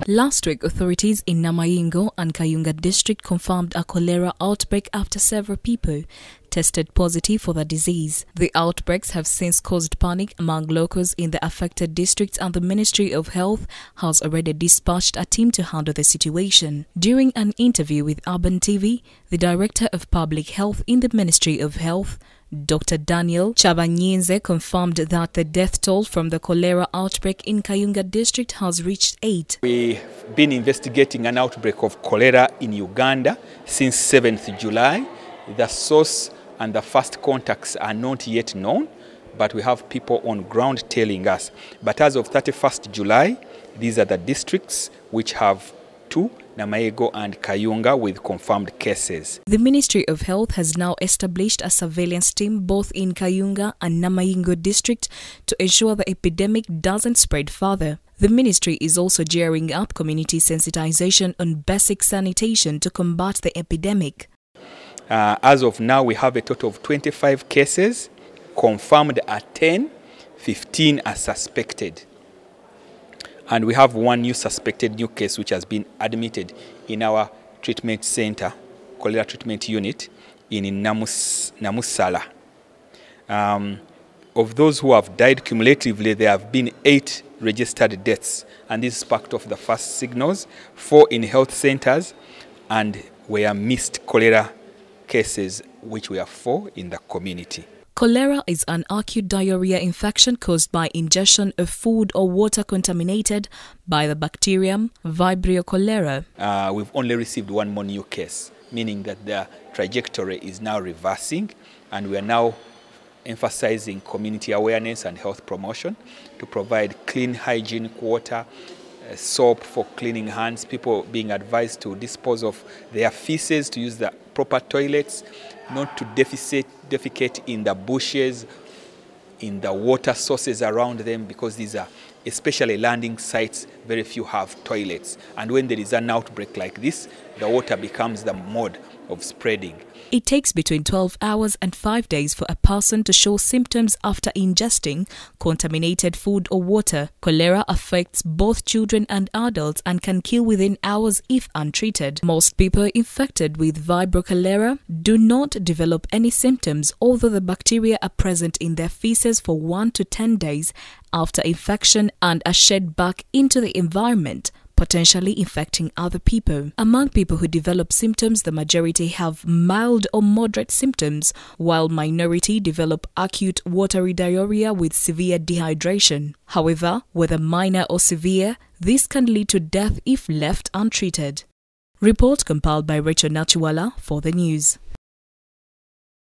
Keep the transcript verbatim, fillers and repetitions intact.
Last week, authorities in Namayingo and Kayunga district confirmed a cholera outbreak after several people tested positive for the disease. The outbreaks have since caused panic among locals in the affected districts, and the Ministry of Health has already dispatched a team to handle the situation. During an interview with Urban T V, the Director of Public Health in the Ministry of Health, Doctor Daniel Chabanyinze, confirmed that the death toll from the cholera outbreak in Kayunga district has reached eight. We've been investigating an outbreak of cholera in Uganda since seventh of July. The source and the first contacts are not yet known, but we have people on ground telling us. But as of thirty-first of July, these are the districts which have two, Namayingo and Kayunga, with confirmed cases. The Ministry of Health has now established a surveillance team both in Kayunga and Namayingo district to ensure the epidemic doesn't spread further. The ministry is also gearing up community sensitization on basic sanitation to combat the epidemic. Uh, as of now, we have a total of twenty-five cases, confirmed at ten, fifteen are suspected. And we have one new suspected new case which has been admitted in our treatment center, cholera treatment unit in Namus, Namusala. Um, of those who have died cumulatively, there have been eight registered deaths, and this is part of the first signals, four in health centers, and were missed cholera cases, which were four in the community. Cholera is an acute diarrhea infection caused by ingestion of food or water contaminated by the bacterium Vibrio cholera. Uh, we've only received one more new case, meaning that the trajectory is now reversing, and we are now emphasizing community awareness and health promotion to provide clean hygienic water, uh, soap for cleaning hands, people being advised to dispose of their feces, to use the proper toilets, not to deficit, defecate in the bushes, in the water sources around them, because these are especially landing sites, very few have toilets. And when there is an outbreak like this, the water becomes the mode of spreading. It takes between twelve hours and five days for a person to show symptoms after ingesting contaminated food or water. Cholera affects both children and adults and can kill within hours if untreated. Most people infected with Vibrio cholera do not develop any symptoms, although the bacteria are present in their feces for one to ten days after infection and are shed back into the environment, potentially infecting other people. Among people who develop symptoms, the majority have mild or moderate symptoms, while minority develop acute watery diarrhea with severe dehydration. However, whether minor or severe, this can lead to death if left untreated. Report compiled by Rachel Nachiwala for the news.